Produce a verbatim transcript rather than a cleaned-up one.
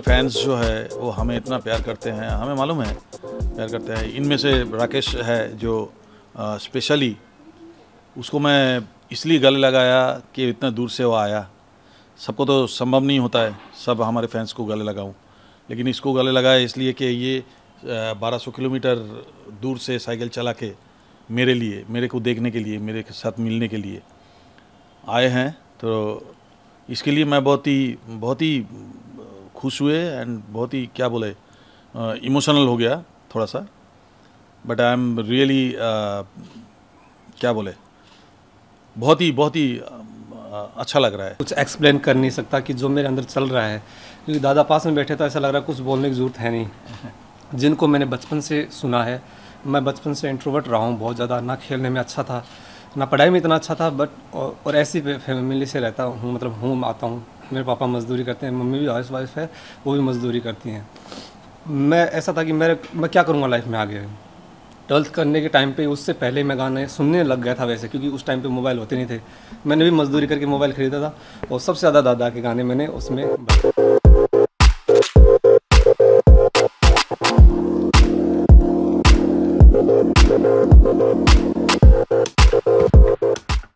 Fans जो है वो हमें इतना प्यार करते हैं, हमें मालूम है प्यार करते हैं। इनमें से राकेश है जो स्पेशली, उसको मैं इसलिए गले लगाया कि इतना दूर से वो आया। सबको तो संभव नहीं होता है सब हमारे फैंस को गले लगाऊं, लेकिन इसको गले लगाया इसलिए कि ये बारह सौ किलोमीटर दूर से साइकिल चला के मेरे लिए, मेरे को देखने के लिए, मेरे साथ मिलने के लिए आए हैं। तो इसके लिए मैं बहुत ही बहुत ही खुश हुए एंड बहुत ही क्या बोले इमोशनल हो गया थोड़ा सा। बट आई एम रियली क्या बोले बहुत ही बहुत ही अच्छा लग रहा है। कुछ एक्सप्लेन कर नहीं सकता कि जो मेरे अंदर चल रहा है, क्योंकि दादा पास में बैठे तो ऐसा लग रहा है कुछ बोलने की ज़रूरत है नहीं। जिनको मैंने बचपन से सुना है, मैं बचपन से इंट्रोवर्ट रहा हूँ बहुत ज़्यादा, ना खेलने में अच्छा था ना पढ़ाई में इतना अच्छा था, बट और, और ऐसी फैमिली से रहता हूँ, मतलब हूँ आता हूँ। मेरे पापा मज़दूरी करते हैं, मम्मी भी हाउस वाइफ है, वो भी मज़दूरी करती हैं। मैं ऐसा था कि मेरे मैं क्या करूँगा लाइफ में आगे। ट्वेल्थ करने के टाइम पे, उससे पहले मैं गाने सुनने लग गया था वैसे, क्योंकि उस टाइम पे मोबाइल होते नहीं थे। मैंने भी मज़दूरी करके मोबाइल ख़रीदा था और सबसे ज़्यादा दादा के गाने मैंने उसमें